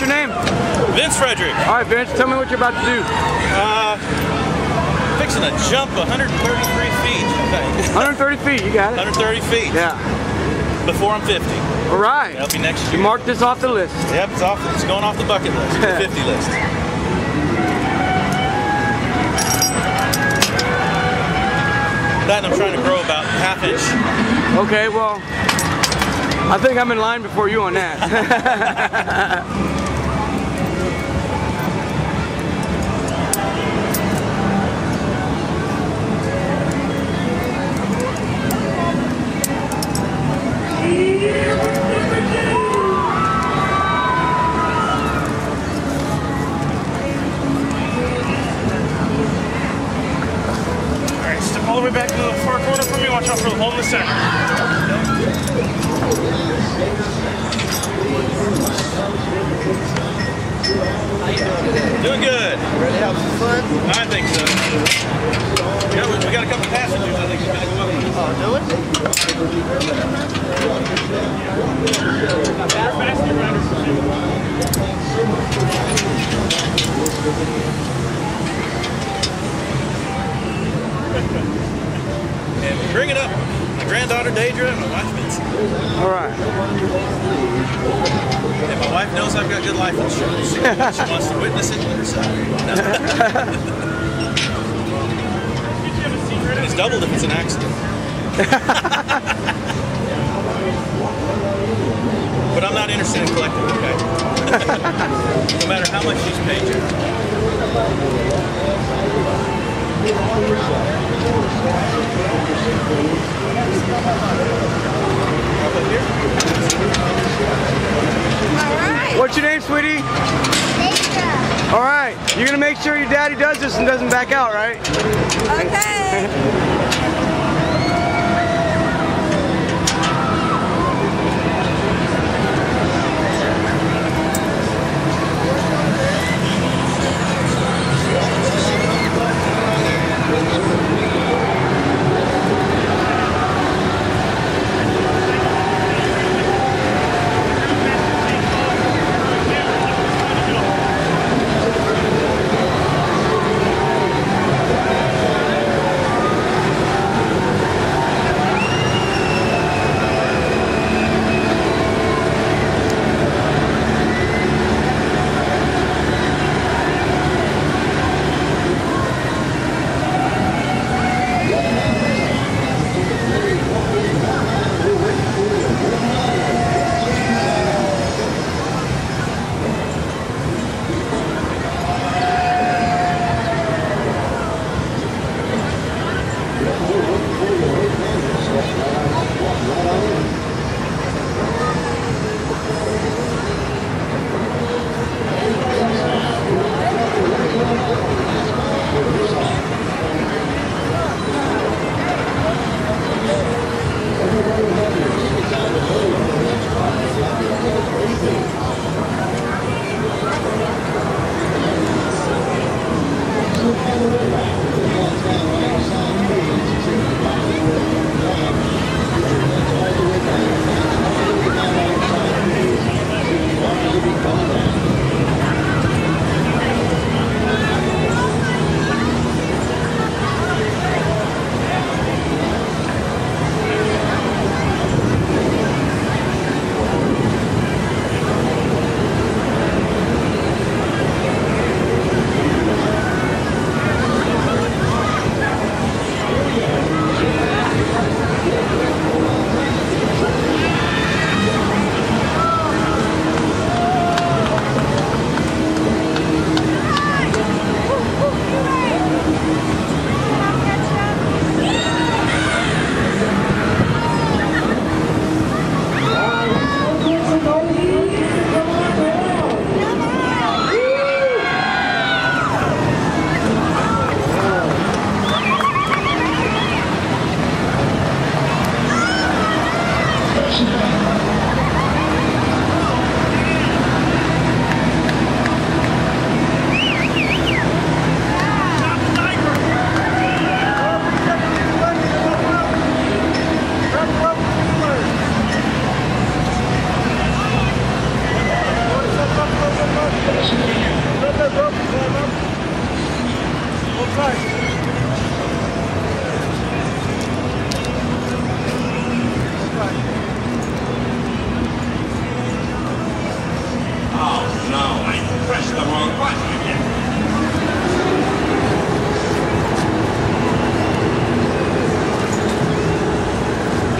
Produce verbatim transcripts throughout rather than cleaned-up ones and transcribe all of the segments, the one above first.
your name? Vince Frederick. All right, Vince, tell me what you're about to do. Uh, fixing to jump one hundred thirty-three feet, I think. one hundred thirty feet, you got it. one hundred thirty feet. Yeah. Before I'm fifty. All right. That'll be next year. You mark this off the list. Yep, it's off. It's going off the bucket list, the fifty list. That and I'm trying to grow about half inch. Okay, well, I think I'm in line before you on that. Alright, step all the way back to the far corner for me. Watch out for the hole in the center. Doing good. Ready to have some fun? I think so. Yeah, we, we got a couple passengers. I think it's going to go up. Oh, do it? And bring it up. My granddaughter Deidre and my wife Mitzi. All right. And my wife knows I've got good life insurance. She wants to witness it herself. It's doubled if it's an accident. But I'm not interested in collecting, okay? No matter how much she's paid you. Alright. What's your name, sweetie? Deidre. Alright. You're going to make sure your daddy does this and doesn't back out, right? Okay.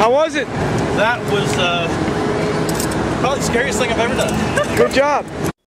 How was it? That was uh, probably the scariest thing I've ever done. Good job.